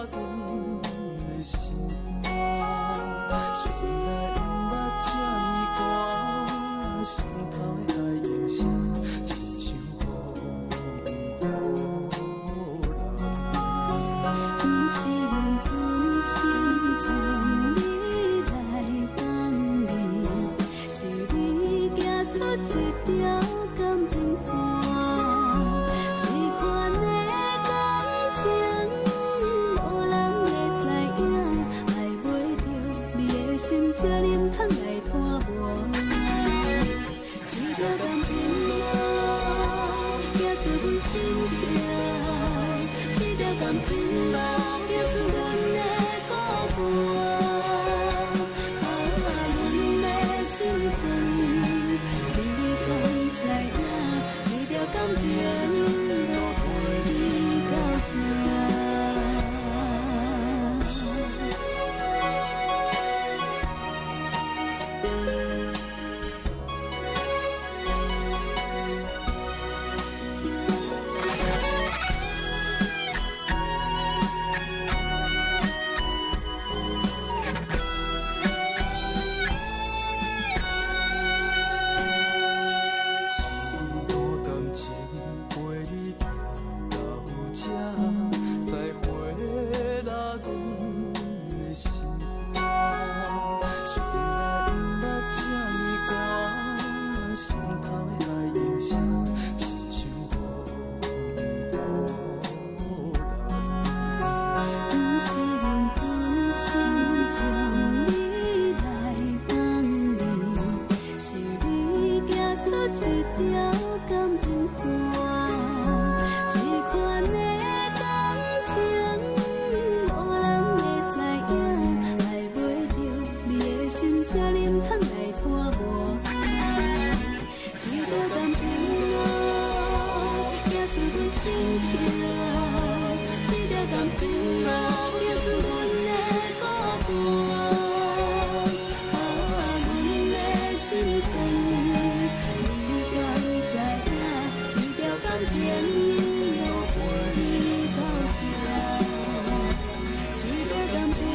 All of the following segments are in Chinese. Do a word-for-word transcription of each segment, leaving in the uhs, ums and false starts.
阮的心肝，从来毋捌这呢寒，心头的爱影声，亲像风雨人。 不是缘存心将你来放你，是你行出一条感情线。这款的感情，无人会知影，爱袂着你的心，才忍通来拖磨。一条感情路，行出阮心跳，一条感情路，行出阮的孤单。啊，阮的心酸，你敢知影？一条感情路陪你到这。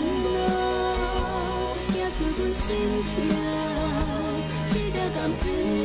心跳，这条感情。